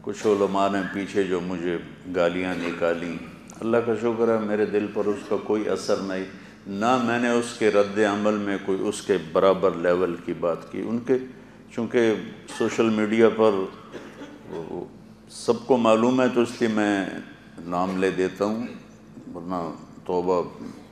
کچھ علماء نے پیچھے جو مجھے گالیاں نکالی، اللہ کا شکر ہے میرے دل پر اس کا کوئی اثر نہیں، نہ میں نے اس کے رد عمل میں کوئی اس کے برابر لیول کی بات کی۔ ان کے چونکہ سوشل میڈیا پر سب کو معلوم ہے تو اس لیے میں نام لے دیتا ہوں، ورنہ توبہ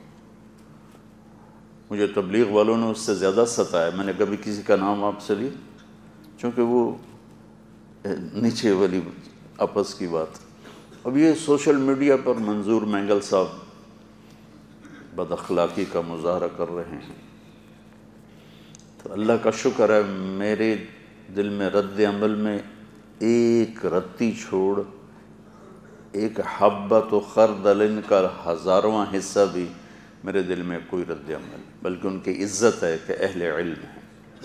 مجھے تبلیغ والوں نے اس سے زیادہ ستایا، میں نے کبھی کسی کا نام آپ سے لی، چونکہ وہ نیچے والی آپس کی بات۔ اب یہ سوشل میڈیا پر منظور مینگل صاحب بد اخلاقی کا مظاہرہ کر رہے ہیں، تو اللہ کا شکر ہے میرے دل میں رد عمل میں ایک رتی چھوڑ، ایک حبۃ و خردل کا 1000واں حصہ بھی میرے دل میں کوئی رد عمل، بلکہ ان کی عزت ہے کہ اہل علم ہیں۔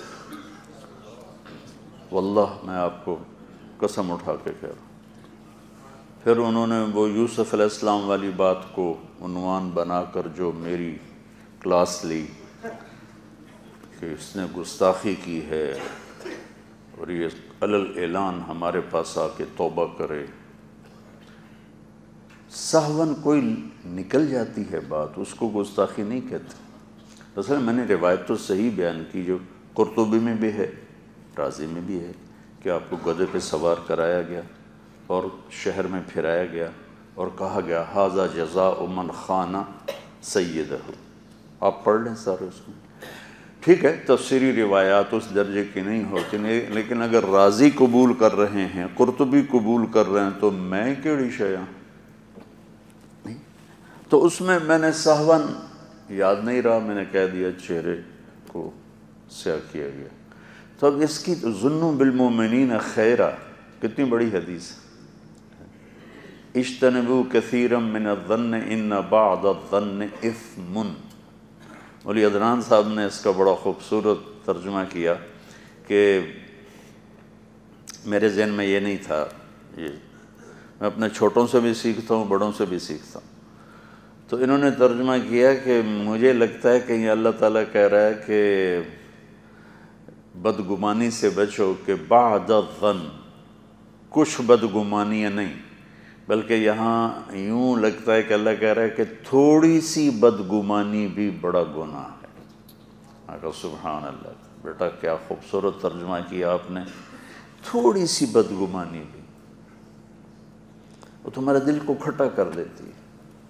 واللہ میں آپ کو قسم اٹھا کے کہہ رہا ہوں۔ پھر انہوں نے وہ یوسف علیہ السلام والی بات کو عنوان بنا کر جو میری کلاس لی کہ اس نے گستاخی کی ہے اور یہ اعلان ہمارے پاس آ کے توبہ کرے۔ سہون کوئی نکل جاتی ہے بات، اس کو گستاخی نہیں کہتے۔ اصل میں نے روایت تو صحیح بیان کی جو قرطبی میں بھی ہے، رازی میں بھی ہے، کہ آپ کو گدھے پہ سوار کرایا گیا اور شہر میں پھرایا گیا اور کہا گیا ھذا جزاء من خان سیدہ۔ آپ پڑھ لیں سارے اس میں، ٹھیک ہے تفسیری روایات اس درجے کی نہیں ہوتی، لیکن اگر رازی قبول کر رہے ہیں، قرطبی قبول کر رہے ہیں، تو میں کیڑی شیاں نہیں۔ تو اس میں نے سہون یاد نہیں رہا، میں نے کہہ دیا چہرے کو سیاہ کیا گیا۔ تو اب اس کی ظنوا بالمؤمنین خیرا کتنی بڑی حدیث ہے، اجتنبوا کثیرا من الظن ان بعض الظن اثم۔ مولی عدنان صاحب نے اس کا بڑا خوبصورت ترجمہ کیا کہ میرے ذہن میں یہ نہیں تھا، یہ میں اپنے چھوٹوں سے بھی سیکھتا ہوں، بڑوں سے بھی سیکھتا ہوں۔ تو انہوں نے ترجمہ کیا کہ مجھے لگتا ہے کہ یہ اللہ تعالیٰ کہہ رہا ہے کہ بدگمانی سے بچو، کہ بعد الظن کچھ بدگمانیاں نہیں، بلکہ یہاں یوں لگتا ہے کہ اللہ کہہ رہا ہے کہ تھوڑی سی بدگمانی بھی بڑا گناہ ہے۔ آقا سبحان اللہ، بیٹا کیا خوبصورت ترجمہ کیا آپ نے، تھوڑی سی بدگمانی بھی وہ تمہارے دل کو کھٹا کر دیتی ہے۔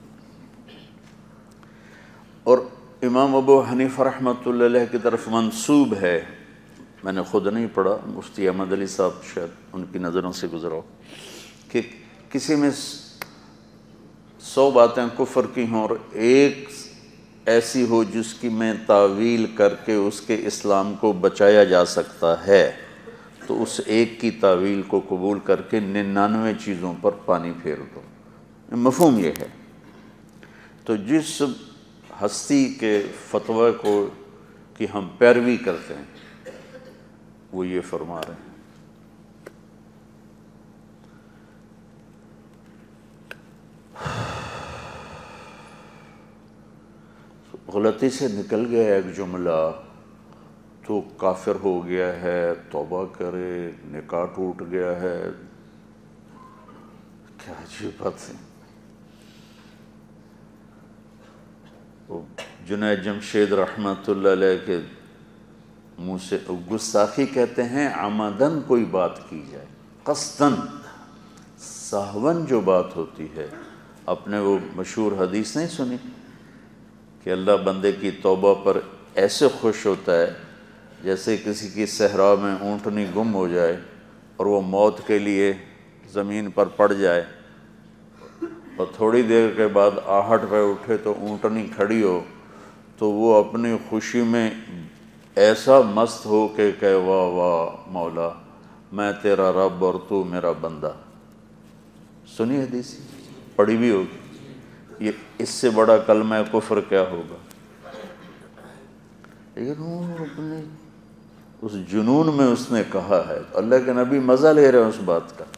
اور امام ابو حنیفہ رحمۃ اللہ علیہ کی طرف منسوب ہے، میں نے خود نہیں پڑھا، مفتی احمد علی صاحب شاید ان کی نظروں سے گزرا ہو، کہ کسی میں 100 باتیں کفر کی ہوں اور ایک ایسی ہو جس کی میں تعویل کر کے اس کے اسلام کو بچایا جا سکتا ہے، تو اس ایک کی تعویل کو قبول کر کے 99 چیزوں پر پانی پھیر دو۔ مفہوم یہ ہے۔ تو جس ہستی کے فتویٰ کو کہ ہم پیروی کرتے ہیں وہ یہ فرما رہے ہیں۔ غلطی سے نکل گیا ایک جملہ تو کافر ہو گیا ہے، توبہ کرے، نکاح ٹوٹ گیا ہے، کیا عجیب بات ہے۔ جنید جمشید رحمۃ اللہ علیہ کے منہ سے گستاخی کہتے ہیں عمدن کوئی بات کی جائے، قصدن۔ سہون جو بات ہوتی ہے، اپنے وہ مشہور حدیث نہیں سنی کہ اللہ بندے کی توبہ پر ایسے خوش ہوتا ہے جیسے کسی کی صحرا میں اونٹنی گم ہو جائے اور وہ موت کے لیے زمین پر پڑ جائے اور تھوڑی دیر کے بعد آہٹ پہ اٹھے تو اونٹنی کھڑی ہو، تو وہ اپنی خوشی میں ایسا مست ہو کہ کہے واہ واہ مولا میں تیرا رب اور تو میرا بندہ۔ سنی حدیث، پڑھی بھی ہوگی، یہ اس سے بڑا کلمہ کفر کیا ہوگا؟ لیکن وہ اپنے اس جنون میں اس نے کہا ہے، اللہ کے نبی مزہ لے رہے ہیں اس بات کا۔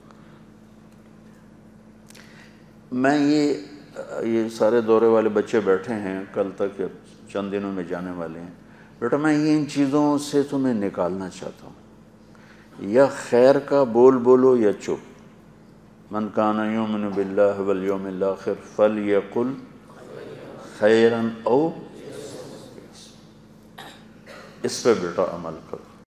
میں یہ سارے دورے والے بچے بیٹھے ہیں، کل تک چند دنوں میں جانے والے ہیں، بیٹا میں یہ ان چیزوں سے تمہیں نکالنا چاہتا ہوں، یا خیر کا بول بولو یا چپ، من کان یؤمن باللہ والیوم الآخر فلیقل خیرا او، اس پہ بیٹا عمل کرو۔